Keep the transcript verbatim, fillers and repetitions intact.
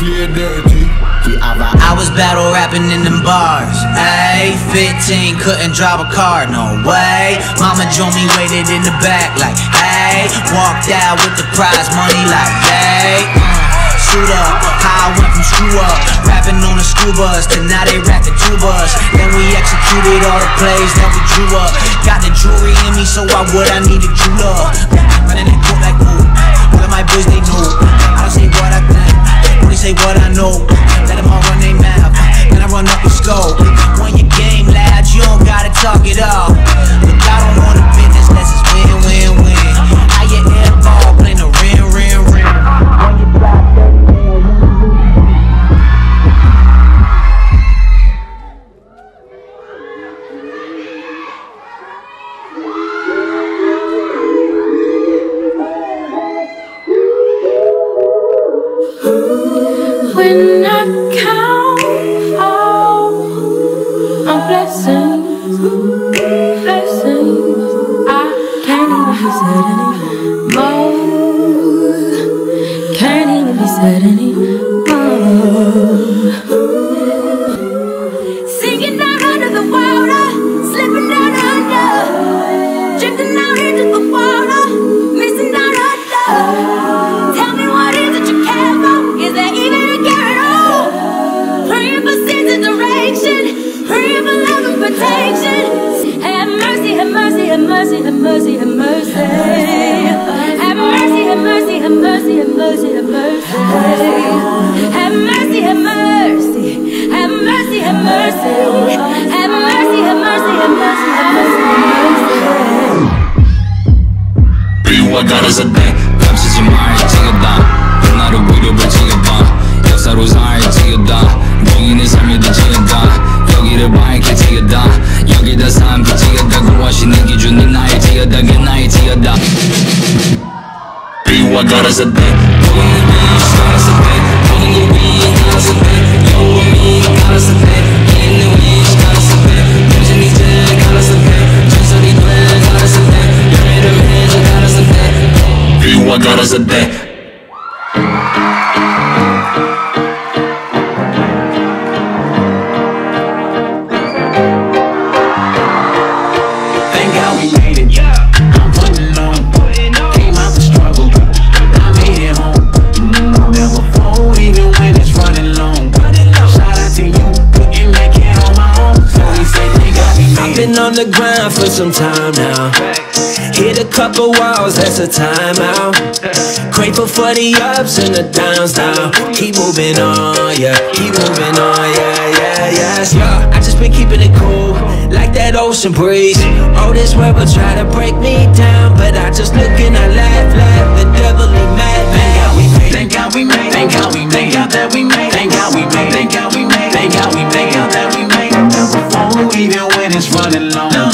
play dirty. I was battle rapping in them bars, ayy. fifteen, couldn't drive a car, no way. Mama joined me, waited in the back like, ayy. Walked out with the prize money like, ayy. uh, Suit up, how I went from screw up, rapping on the school bus to now they rap the tubas. Then we executed all the plays that we drew up. Got the jewelry in me, so why would I need a jeweler? Running that court like ooh, all of my boys they know. I don't say what I think, only say what I know. Let them all run their mouth, then I run up and scope. When your game loud, you don't gotta talk it all. Look, I don't want a business unless it's win, win, win. How you air ball, playing the ring, ring, ring. When you drop when I count all my blessings, blessings, I can't even be sad anymore. Can't even be sad anymore. Sinking down under the water, slipping down under, drifting out into the water, missing down under. Tell me what is it you care for? Is there even direction, praying for love and protection? Have mercy, have mercy, have mercy, have mercy, have mercy. Have mercy, have mercy, have mercy, have mercy, have mercy. Have mercy, have mercy, have mercy, have mercy. Have mercy, have mercy, have mercy, have mercy. прилагали за 대 감시지 말지어다 나를 위로 지어봐 역사로 살지어다 봉인의 삶이 되지어다 여기를 밝히지어다 여기다 삼키지어다 구하시는 기준이 나일지어다 그 나일지어다 прилагали за 대 모든 걸 위해 살았을 때 모든 걸 위해 살았을 때 영원히 살았을 때 있는 위해 살았을 때 당신 이제 살았을 때 전설이 돼 살았을 때 열매를 맺어 살았을 때 прилагали за 대 On the grind for some time now. Hit a couple walls, that's a timeout. Grateful for the ups and the downs now. Keep moving on, yeah. Keep moving on, yeah, yeah, yes. Yeah, I just been keeping it cool, like that ocean breeze. Oh, this world will try to break me down, but I just look and I laugh, laugh. The devil is mad, mad. Thank God we made it. Thank God we made it. Thank God that we made it. Thank God we made it. Thank God we made it. Thank God we made it. Thank God that we made it. Never fall even when it's running long.